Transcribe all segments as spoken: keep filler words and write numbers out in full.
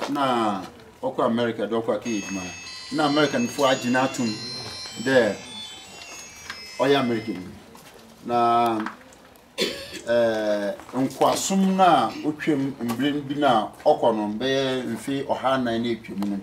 na oko America do kwa ke eduma na American fo agina atum there oya American na eh nkwasum na otwem mbren bi na okono be mfi oha nan na etwem no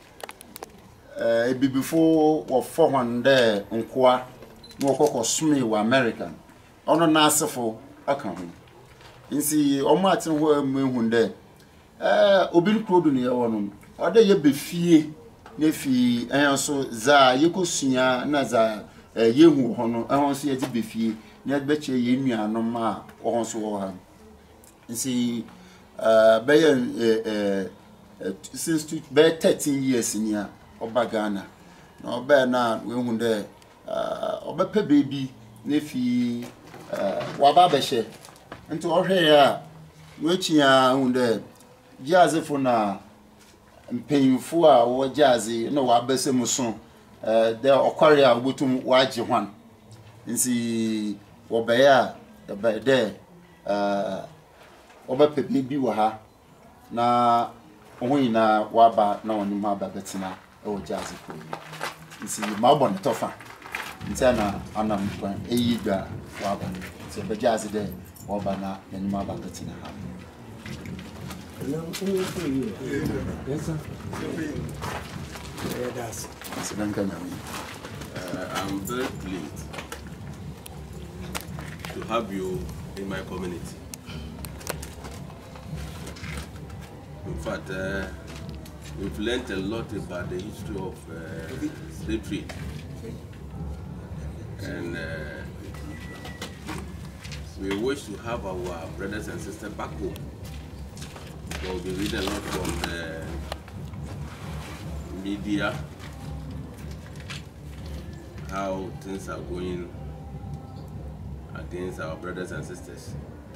eh ebibifo wo four hundred nkwa no okoko sumi wa American ono na asefo aka ho nsi omo atin ho ehu nde eh obin krodo ne yewo no ode ye befie na fi enso za yekosua na za yehu ho no ehonso ye di befie na beche ye nuanom a wo so wo ha nsi eh be eh since be thirteen years nia oba Ghana na oba na we hu nde eh obepe baby na fi eh waba behye nti ohwe ya wechiya hu nde jaze fo na mpanyimfo a wo jaze na wabese muso eh de okware a obotum waje hwan nsi wobeya be de eh obepe baby wo ha na ohun na waba na woni ma ba betina e wo jaze ko nsi ma bo ne tofa nti na anam kwan eyi da waba nsi be jaze de waba na ni ma ba betina ha. Yes, sir. Uh, I'm very pleased to have you in my community. In fact, uh, we've learned a lot about the history of uh, slave trade. And uh, we wish to have our brothers and sisters back home. So we read a lot from the media, how things are going against our brothers and sisters.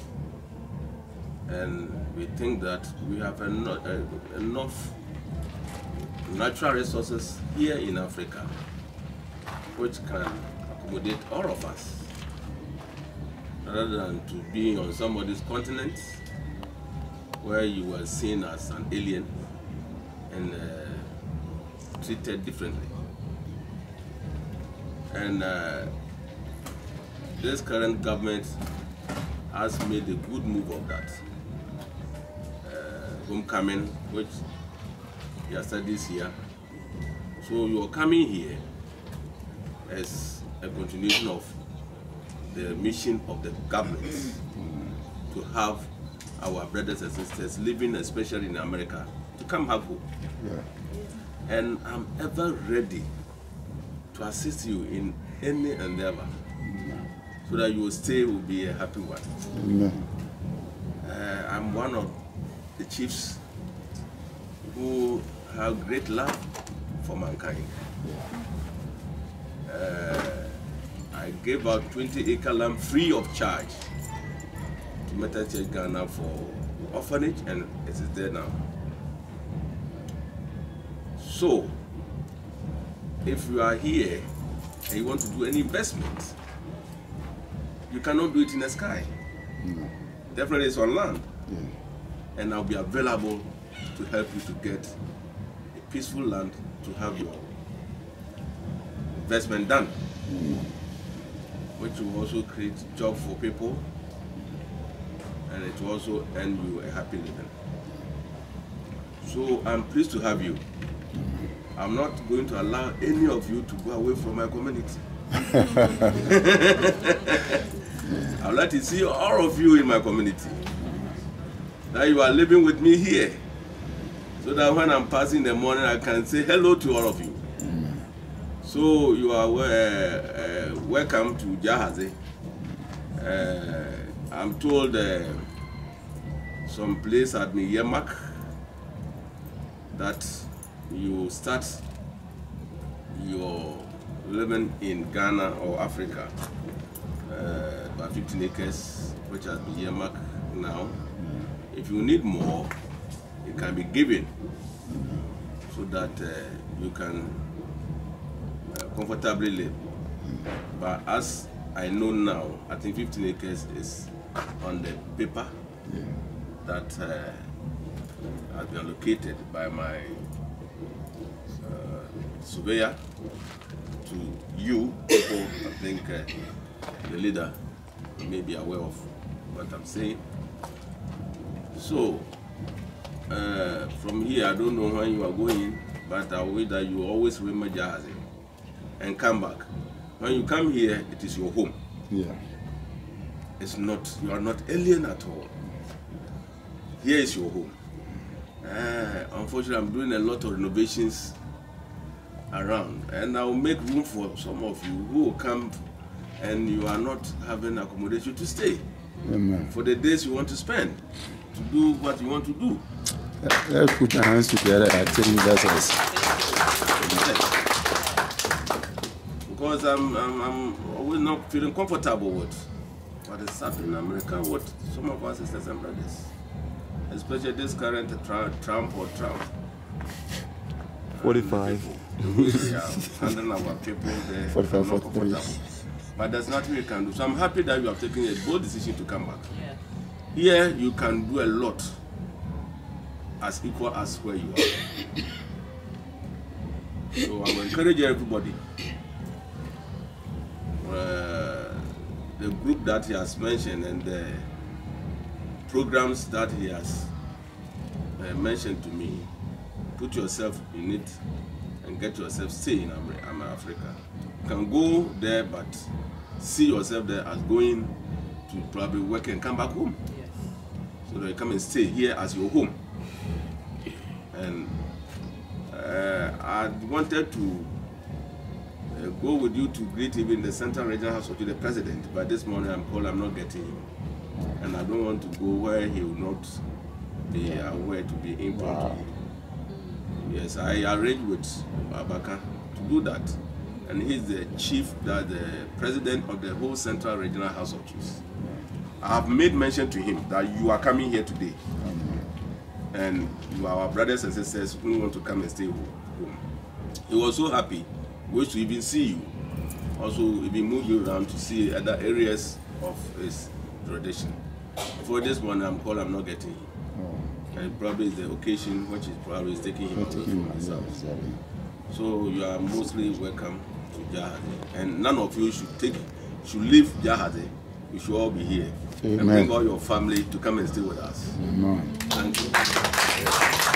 And we think that we have enough, uh, enough natural resources here in Africa which can accommodate all of us, rather than to be on somebody's continent where you were seen as an alien and uh, treated differently. And uh, this current government has made a good move of that. Uh, homecoming, which you started this year. So you are coming here as a continuation of the mission of the government to have our brothers and sisters living, especially in America, to come back home. Yeah. And I'm ever ready to assist you in any endeavor, so that you will stay will be a happy one. Yeah. Uh, I'm one of the chiefs who have great love for mankind. Uh, I gave out twenty acre land free of charge to Meta Church Ghana for orphanage, and it is there now. So, if you are here and you want to do any investment, you cannot do it in the sky. No. Definitely it's on land. Yeah. And I'll be available to help you to get a peaceful land to have your investment done, mm. which will also create job for people, and it will also earn you a happy living. So I'm pleased to have you. I'm not going to allow any of you to go away from my community. I'd like to see all of you in my community. That you are living with me here, so that when I'm passing in the morning, I can say hello to all of you. So you are uh, uh, welcome to Jahazi. Uh, I'm told uh, some place at Yemak that you start your living in Ghana or Africa, uh, about fifteen acres, which has been Yemak now. If you need more, it can be given so that uh, you can uh, comfortably live. But as I know now, I think fifteen acres is on the paper that uh, has been allocated by my uh, surveyor to you people. I think uh, the leader may be aware of what I'm saying. So, uh, from here, I don't know when you are going, but I wish that you always remember Jahazi and come back. When you come here, it is your home. Yeah. It's not, you are not alien at all. Here is your home. Uh, unfortunately, I'm doing a lot of renovations around, and I will make room for some of you who will come and you are not having accommodation to stay. Amen. For the days you want to spend, to do what you want to do. Let's put our hands together and think that's us. Because I'm, I'm, I'm always not feeling comfortable with what is happening in America, what some of our sisters and brothers, especially this current Trump or Trump. forty-five. We are handling our people there. forty-five, not forty-three. comfortable. But there's nothing you can do. So I'm happy that you have taken a bold decision to come back. Yeah. Here you can do a lot as equal as where you are. So I will encourage everybody. Uh, the group that he has mentioned and the programs that he has uh, mentioned to me, put yourself in it and get yourself stay in Africa. You can go there, but see yourself there as going to probably work and come back home. Yes. So that you come and stay here as your home. And uh, I wanted to uh, go with you to greet even the Central Regional House of the President, but this morning I'm called, I'm not getting him. And I don't want to go where he will not be aware to be impromptu. Wow. Yes, I arranged with Abaka to do that. And he's the chief, that the president of the whole Central Regional House of Chiefs. I have made mention to him that you are coming here today. And you are our brothers and sisters who want to come and stay home. He was so happy, wished to even see you. Also, even move you around to see other areas of his tradition. For this one, I'm called, I'm not getting him. And probably it's the occasion which is probably is taking him away from myself. So you are mostly welcome to Jahazi. And none of you should take, should leave Jahazi. You should all be here. Amen. And bring all your family to come and stay with us. Amen. Thank you.